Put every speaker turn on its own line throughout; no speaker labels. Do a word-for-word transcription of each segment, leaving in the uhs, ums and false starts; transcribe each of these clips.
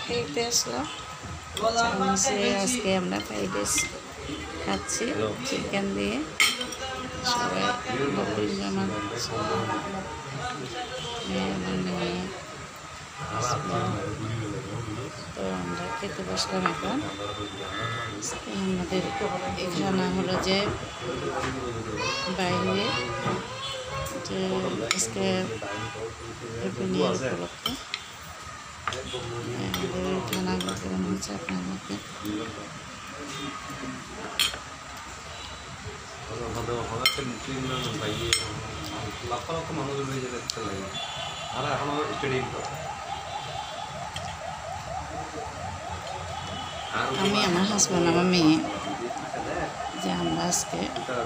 খেতে আসলাম। চামচে আজকে আমরা ফ্রাইড রাইস খাচ্ছি চিকেন দিয়ে। সবাই নব্বই জন মেয়ে আমার মেয়ে, তো আমরা খেতে বসলাম এখন। আমাদের এখানে হলো যে বাইরে যে আজকে নিয়ার উপলক্ষে আমাদের খানাগুলো কেমন হচ্ছে আপনাদেরকে আমি আমার হাজব্যান্ড আমার মেয়ে যে আমরা আজকে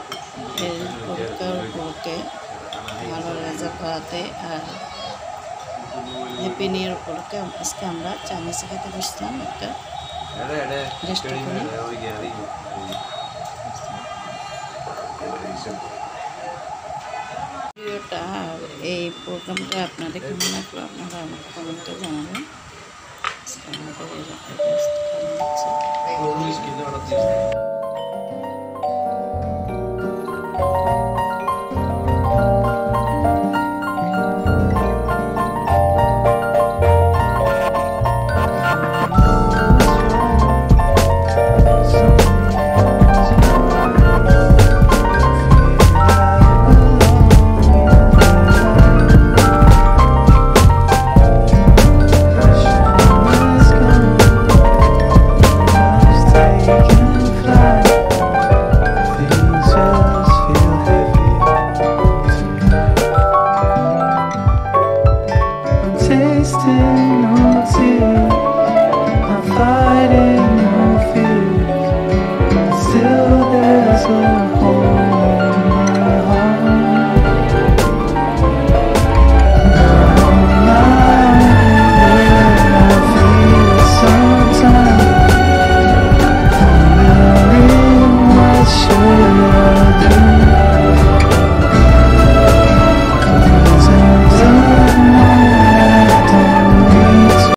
উপলক্ষে ভালো রাজা করাতে আর হ্যাপি নিউ ইয়ার উপলক্ষে আজকে আমরা চাইনিজ খেতে বসলাম একটা রেস্টুরেন্টে। ভিডিওটা আর এই প্রোগ্রামটা আপনাদের কেমন লাগলো আপনারা আমাকে কমেন্টে জানাবেন। আমাদের tasting all tears.